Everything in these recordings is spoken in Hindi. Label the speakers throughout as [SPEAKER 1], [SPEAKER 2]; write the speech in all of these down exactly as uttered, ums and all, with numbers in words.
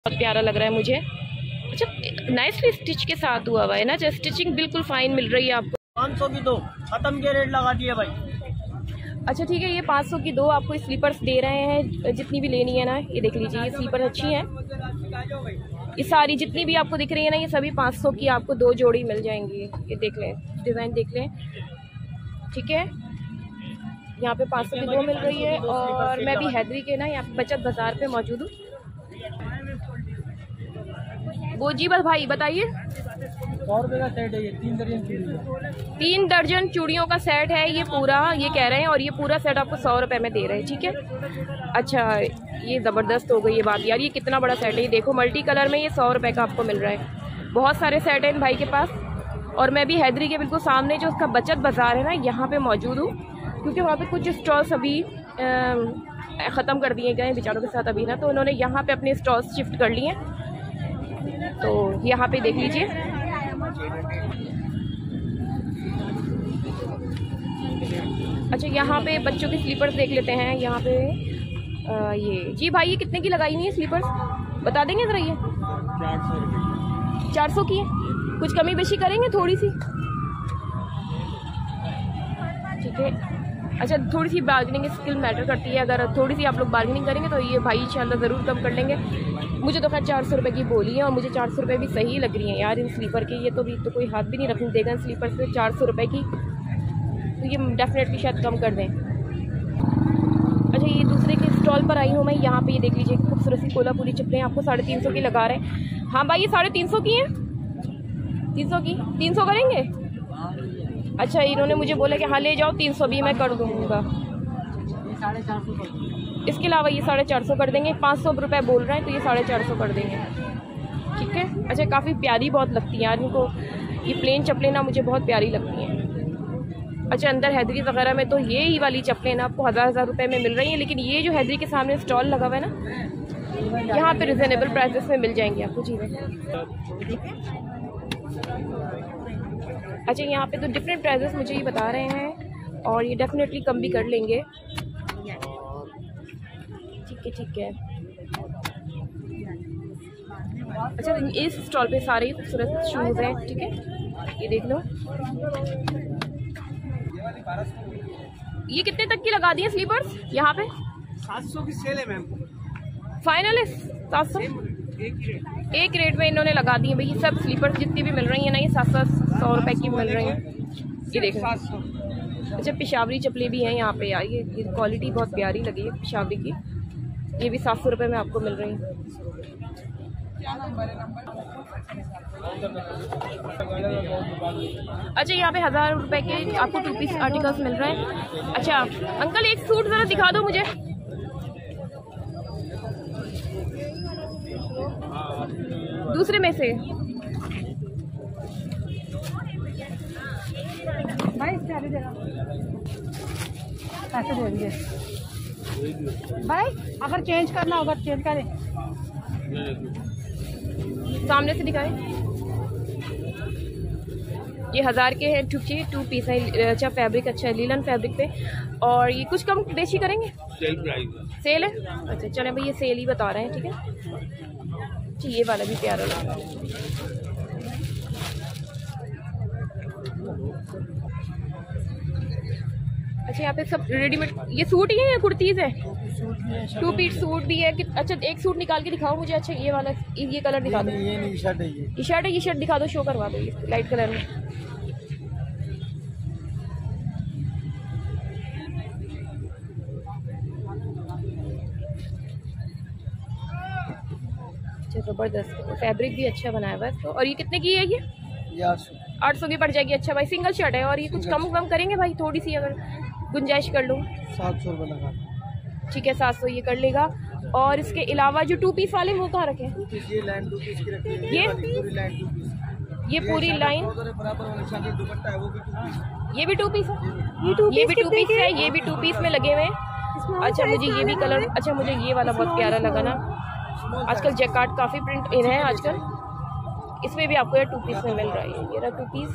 [SPEAKER 1] बहुत प्यारा लग रहा है मुझे। अच्छा नाइसली स्टिच के साथ हुआ हुआ है ना, जैसे स्टिचिंग बिल्कुल फाइन मिल रही है आपको।
[SPEAKER 2] पाँच सौ की दो खत्म के रेट लगा दिए भाई।
[SPEAKER 1] अच्छा ठीक है, ये पाँच सौ की दो आपको स्लीपर्स दे रहे हैं, जितनी भी लेनी है ना। ये देख लीजिए, ये स्लीपर अच्छी हैं, ये सारी जितनी भी आपको दिख रही है ना, ये सभी पाँच सौ की आपको दो जोड़ी मिल जाएंगी। ये देख लें, डिज़ाइन देख लें, ठीक है। यहाँ पे पाँच सौ की दो मिल रही है। और मैं भी हैदरी के ना यहाँ पे बचत बाज़ार पे मौजूद हूँ। वो जी बस भाई बताइए।
[SPEAKER 2] सौ रुपये का सेट है ये, तीन दर्जन चूड़ी,
[SPEAKER 1] तीन दर्जन चूड़ियों का सेट है ये पूरा, ये कह रहे हैं। और ये पूरा सेट आपको सौ रुपये में दे रहे हैं, ठीक है। अच्छा ये ज़बरदस्त हो गई ये बात यार, ये कितना बड़ा सेट है। ये देखो मल्टी कलर में ये सौ रुपये का आपको मिल रहा है। बहुत सारे सेट हैं इन भाई के पास। और मैं भी हैदरी के बिल्कुल सामने जो उसका बचत बाज़ार है ना, यहाँ पे मौजूद हूँ, क्योंकि वहाँ पे कुछ स्टॉल्स अभी ख़त्म कर दिए गए बेचारों के साथ अभी ना, तो उन्होंने यहाँ पे अपने स्टॉल्स शिफ्ट कर लिए हैं। तो यहाँ पे देख लीजिए, अच्छा यहाँ पे बच्चों के स्लीपर्स देख लेते हैं। यहाँ पे आ, ये जी भाई, ये कितने की लगाई हुई है स्लीपर्स, बता देंगे ज़रा। ये चार सौ की है, कुछ कमी बेशी करेंगे थोड़ी सी, ठीक है। अच्छा थोड़ी सी बार्गेनिंग स्किल मैटर करती है, अगर थोड़ी सी आप लोग बार्गेनिंग करेंगे तो ये भाई इंशाल्लाह ज़रूर कम कर लेंगे। मुझे तो खैर चार सौ रुपये की बोली है, और मुझे चार सौ रुपये भी सही लग रही हैं यार इन स्लीपर की। ये तो भी तो कोई हाथ भी नहीं रखने देगा इन स्लीपर से चार सौ रुपये की, तो ये डेफिनेटली शायद कम कर दें। अच्छा ये दूसरे के स्टॉल पर आई हूँ मैं, यहाँ पे ये देख लीजिए खूबसूरत सी कोल्हापुरी चप्पलें आपको साढ़े तीन सौ की लगा रहे हैं। हाँ भाई ये साढ़े तीन सौ की हैं, तीन सौ की, तीन सौ करेंगे। अच्छा इन्होंने मुझे बोला कि हाँ ले जाओ, तीन सौ भी मैं कर दूँगा।
[SPEAKER 2] साढ़े चार सौ
[SPEAKER 1] इसके अलावा ये साढ़े चार सौ कर देंगे। पाँच सौ रुपये बोल रहे हैं तो ये साढ़े चार सौ कर देंगे, ठीक है। अच्छा काफ़ी प्यारी बहुत लगती हैं यार इनको, ये प्लेन चप्पलें ना मुझे बहुत प्यारी लगती हैं। अच्छा अंदर हैदरी वगैरह में तो ये ही वाली चप्पलें ना आपको हज़ार हज़ार रुपये में मिल रही हैं, लेकिन ये जो हैदरी के सामने स्टॉल लगा हुआ है ना, यहाँ पे रिजनेबल प्राइसेस में मिल जाएंगी आपको चीज़ें, ठीक है। अच्छा यहाँ पे तो डिफरेंट प्राइसेस मुझे ये बता रहे हैं, और ये डेफिनेटली कम भी कर लेंगे, ठीक है ठीक है। अच्छा इस स्टॉल पे सारे ही खूबसूरत शूज़ हैं, ठीक है, ये देख लो। ये कितने तक की लगा दी है स्लीपर्स यहाँ पे?
[SPEAKER 2] सात सौ की सेल है मैम,
[SPEAKER 1] फाइनल है सात सौ, एक रेट में इन्होंने लगा दी है भाई। सब स्लीपर्स जितनी भी मिल रही है ना, ये सात सात सौ रुपए की मिल रही हैं, ये देखो। अच्छा पेशावरी चप्पलें भी हैं यहाँ पे यार, ये ये क्वालिटी बहुत प्यारी लगी है पेशावरी की, ये भी सात सौ रुपये में आपको मिल रही है। अच्छा यहाँ पे हज़ार रुपए के आपको टू पीस आर्टिकल्स मिल रहे हैं। अच्छा अंकल एक सूट ज़रा दिखा दो मुझे, दूसरे में से।
[SPEAKER 3] भाई पैसे दे दिए भाई, अगर चेंज करना होगा तो चेंज करें।
[SPEAKER 1] सामने से दिखाएं। ये हज़ार के हैं, टू टू पीस है। अच्छा फैब्रिक अच्छा है, लीलन फैब्रिक पे। और ये कुछ कम बेची करेंगे,
[SPEAKER 2] सेल प्राइस
[SPEAKER 1] सेल है। अच्छा चलें भाई, ये सेल ही बता रहे हैं, ठीक है। जी ये वाला भी प्यारा लग रहा है। अच्छा यहाँ पे सब रेडीमेड, ये सूट ही है या कुर्तीज़ है? टू पीस सूट भी है कि, अच्छा एक सूट निकाल के दिखाओ मुझे। अच्छा ये वाला, ये कलर दिखा दो।
[SPEAKER 2] ये नहीं शर्ट है, ये
[SPEAKER 1] ये शर्ट है, ये शर्ट दिखा दो, शो करवा दो ये लाइट कलर में। अच्छा ज़बरदस्त, फैब्रिक भी अच्छा बनाया हुआ है इसको। और ये कितने की है? ये
[SPEAKER 2] आठ सौ
[SPEAKER 1] आठ सौ की पड़ जाएगी। अच्छा भाई सिंगल शर्ट है, और ये कुछ कम कम करेंगे भाई, थोड़ी सी अगर गुंजाइश कर लो।
[SPEAKER 2] सात सौ रुपये लगा,
[SPEAKER 1] ठीक है सात सौ ये कर लेगा। और इसके अलावा जो टू पीस वाले वो कहाँ रखे हैं?
[SPEAKER 2] ये लाइन टू पीस की रखी है,
[SPEAKER 1] ये
[SPEAKER 2] पूरी लाइन टू पीस,
[SPEAKER 1] ये पूरी लाइन,
[SPEAKER 2] बराबर वाला शादी दुपट्टा है वो भी टू पीस,
[SPEAKER 1] ये भी टू पीस है,
[SPEAKER 3] ये टू
[SPEAKER 1] ये भी टू पीस है, ये भी टू पीस में लगे हुए हैं। अच्छा मुझे ये भी कलर, अच्छा मुझे ये वाला बहुत प्यारा लगा ना। आजकल जैकार्ड काफ़ी प्रिंट इन है आजकल, इसमें भी आपको ये टू पीस में मिल रहा है। ये रहा टू पीस,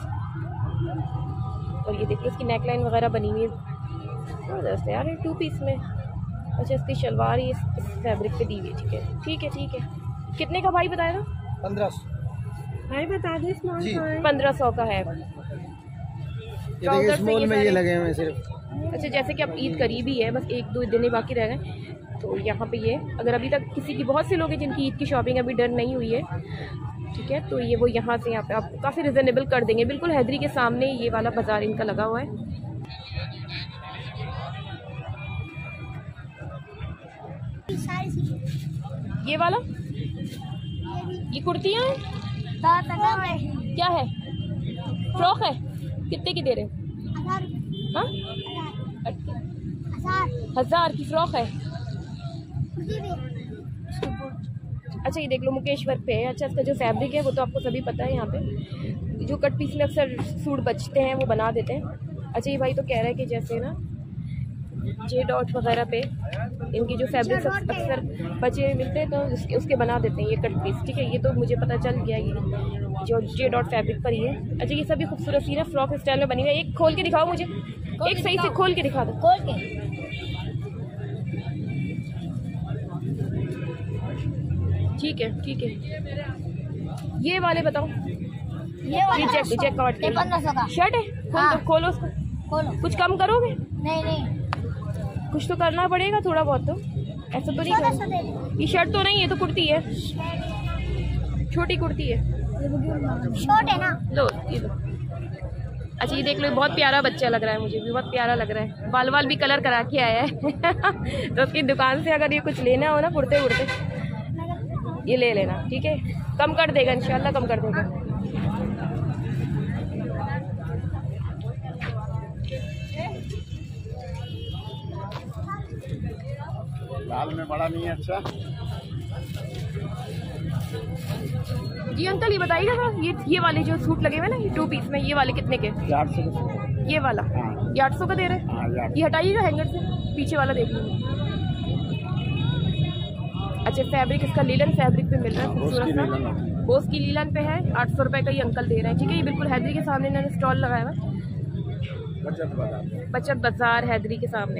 [SPEAKER 1] और ये देखिए इसकी नेकलाइन वगैरह बनी हुई है, ज़बरदस्त है यार टू पीस में। अच्छा इसकी शलवार ये इस फैब्रिक पे दी हुई है, ठीक है ठीक है ठीक है। कितने का भाई बताया था?
[SPEAKER 2] पंद्रह सौ
[SPEAKER 3] भाई बता दे स्मॉल
[SPEAKER 2] जी।
[SPEAKER 1] पंद्रह सौ का है।
[SPEAKER 2] ये देखिए
[SPEAKER 1] ट्राउजर से
[SPEAKER 2] स्मॉल
[SPEAKER 1] ये
[SPEAKER 2] में ये
[SPEAKER 1] सारे-
[SPEAKER 2] लगे हुए हैं सिर्फ।
[SPEAKER 1] अच्छा, जैसे कि अब ईद करीब ही है, बस एक दो दिन ही बाकी रह गए, तो यहाँ पे ये अगर अभी तक किसी की, बहुत से लोग हैं जिनकी ईद की शॉपिंग अभी डन नहीं हुई है, ठीक है, तो ये वो यहाँ से यहाँ पे आपको काफ़ी रिजनेबल कर देंगे। बिल्कुल हैदरी के सामने ये वाला बाज़ार इनका लगा हुआ है। ये वाला, ये कुर्तियाँ हैं, क्या है? फ्रॉक है, कितने की दे रहे हो? हाँ, हज़ार की फ्रॉक है। अच्छा, ये देख लो मुकेश वर्क पे है। अच्छा, इसका जो फैब्रिक है वो तो आपको सभी पता है। यहाँ पे जो कट पीस में अक्सर सूट बचते हैं वो बना देते हैं। अच्छा, ये भाई तो कह रहा है कि जैसे ना जे डॉट वगैरह पे इनकी जो फैब्रिक अक्सर बचे हुए मिलते हैं तो उसके उसके बना देते हैं ये कट पीस, ठीक है। ये तो मुझे पता चल गया, ये जो जे डॉट फैब्रिक पर ही है। अच्छा, ये सभी खूबसूरत सी ना फ्रॉक स्टाइल में बनी हुई है। एक खोल के दिखाओ मुझे, एक सही से खोल के दिखा दो। खोल के ठीक है, ठीक है। ये वाले बताओ,
[SPEAKER 4] ये वाला
[SPEAKER 1] चेक चेक काट के
[SPEAKER 4] पंद्रह सौ का
[SPEAKER 1] शर्ट है। खोल
[SPEAKER 4] हाँ।
[SPEAKER 1] दो, खोलो उसको।
[SPEAKER 4] खोलो।
[SPEAKER 1] कुछ कम करोगे?
[SPEAKER 4] नहीं नहीं,
[SPEAKER 1] कुछ तो करना पड़ेगा थोड़ा बहुत, तो ऐसा तो नहीं
[SPEAKER 4] चौदह सौ
[SPEAKER 1] कर।
[SPEAKER 4] दे दो।
[SPEAKER 1] ये शर्ट तो नहीं है, तो कुर्ती है, छोटी कुर्ती है।
[SPEAKER 4] शॉर्ट है ना।
[SPEAKER 1] लो ये लो। अच्छा, ये देख लो, बहुत प्यारा बच्चा लग रहा है, मुझे भी बहुत प्यारा लग रहा है। बाल बाल भी कलर करा के आया है तो उसकी दुकान से अगर ये कुछ लेना हो ना कुर्ते उड़ते, ये ले लेना, ठीक है। कम कर देगा इंशाल्लाह, कम कर देगा।
[SPEAKER 2] लाल में बड़ा नहीं है। अच्छा
[SPEAKER 1] जी अंकल, ये बताइएगा सर, ये ये वाले जो सूट लगे हुए ना, ये टू पीस में, ये वाले कितने के?
[SPEAKER 2] आठ सौ।
[SPEAKER 1] ये वाला
[SPEAKER 2] हाँ।
[SPEAKER 1] ये आठ सौ का दे रहे हैं।
[SPEAKER 2] हाँ,
[SPEAKER 1] ये हटाइएगा हैंगर से, पीछे वाला देख लीजिए। अच्छा, फैब्रिक इसका लीलन फैब्रिक पे मिल रहा है, खूबसूरत सा। बोस की लीलन पे है, आठ सौ रुपये का ये अंकल दे रहे हैं, ठीक है। ये बिल्कुल हैदरी के सामने इन्होंने स्टॉल लगाया हुआ है, बचत बाजार हैदरी के सामने।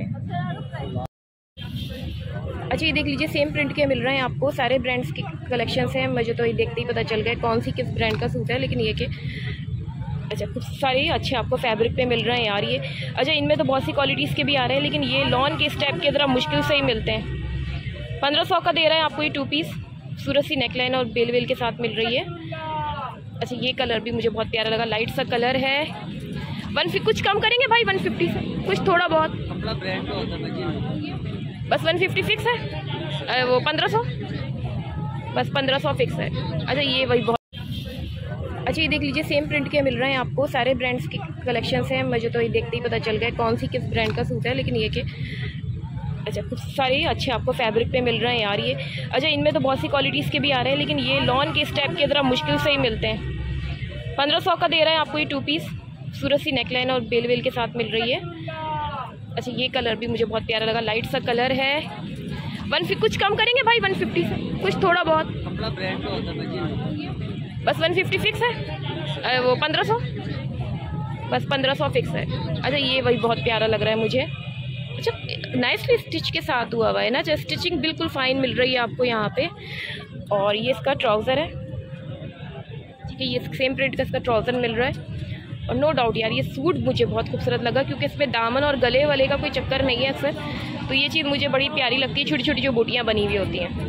[SPEAKER 1] अच्छा, ये देख लीजिए, सेम प्रिंट के मिल रहे हैं आपको, सारे ब्रांड्स के कलेक्शंस हैं। मुझे तो ये देखते ही पता चल गया कौन सी किस ब्रांड का सूट है, लेकिन ये कि अच्छा कुछ सारे अच्छे आपको फैब्रिक पे मिल रहे हैं यार ये। अच्छा, इनमें तो बहुत सी क्वालिटीज़ के भी आ रहे हैं, लेकिन ये लॉन के इस टाइप के ज़रा मुश्किल से ही मिलते हैं। पंद्रह सौ का दे रहा है आपको ये टू पीस, सूरत सी नेकलाइन और बेल वेल के साथ मिल रही है। अच्छा, ये कलर भी मुझे बहुत प्यारा लगा, लाइट सा कलर है। वन फिफ्टी कुछ कम करेंगे भाई, वन फिफ्टी से कुछ थोड़ा बहुत,
[SPEAKER 2] अपना ब्रांड होता है
[SPEAKER 1] बस वन फिफ्टी फिक्स है। अ, वो पंद्रह सौ, बस पंद्रह सौ फिक्स है। अच्छा, ये वही बहुत अच्छा, ये देख लीजिए, सेम प्रिंट के मिल रहे हैं आपको, सारे ब्रांड्स के कलेक्शंस हैं। मुझे तो ये देखते ही पता चल गया कौन सी किस ब्रांड का सूट है, लेकिन ये कि अच्छा कुछ सारे अच्छे आपको फैब्रिक पे मिल रहे हैं यार ये। अच्छा, इनमें तो बहुत सी क्वालिटीज़ के भी आ रहे हैं, लेकिन ये लॉन के इस टाइप के ज़रा मुश्किल से ही मिलते हैं। पंद्रह सौ का दे रहा है आपको ये टू पीस, सूरत सी नेकलाइन और बेल वेल के साथ मिल रही है। अच्छा, ये कलर भी मुझे बहुत प्यारा लगा, लाइट सा कलर है। वन फिफ्टी कुछ कम करेंगे भाई, वन फिफ्टी से कुछ थोड़ा बहुत,
[SPEAKER 2] अपना ब्रांड होता है
[SPEAKER 1] बस वन फिफ्टी फिक्स है। अ, वो पंद्रह सौ, बस पंद्रह सौ फिक्स है। अच्छा, ये वही बहुत प्यारा लग रहा है मुझे। अच्छा, नाइसली स्टिच के साथ हुआ हुआ है ना, जो स्टिचिंग बिल्कुल फाइन मिल रही है आपको यहाँ पे। और ये इसका ट्राउज़र है, ठीक है, ये सेम प्रिंट का इसका ट्राउज़र मिल रहा है। और नो डाउट यार, ये सूट मुझे बहुत खूबसूरत लगा, क्योंकि इसमें दामन और गले वाले का कोई चक्कर नहीं है अक्सर, तो ये चीज़ मुझे बड़ी प्यारी लगती है। छोटी छोटी जो बूटियाँ बनी हुई होती हैं,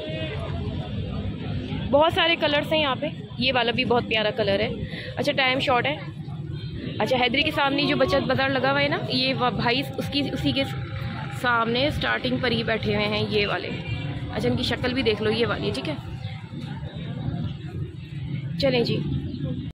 [SPEAKER 1] बहुत सारे कलर्स हैं यहाँ पे। ये वाला भी बहुत प्यारा कलर है। अच्छा, टाइम शॉर्ट है। अच्छा, हैदरी के सामने जो बचत बाज़ार लगा हुआ है ना, ये भाई उसकी उसी के सामने स्टार्टिंग पर ही बैठे हुए हैं ये वाले। अच्छा, इनकी शक्ल भी देख लो, ये वाली, ठीक है। चलें जी।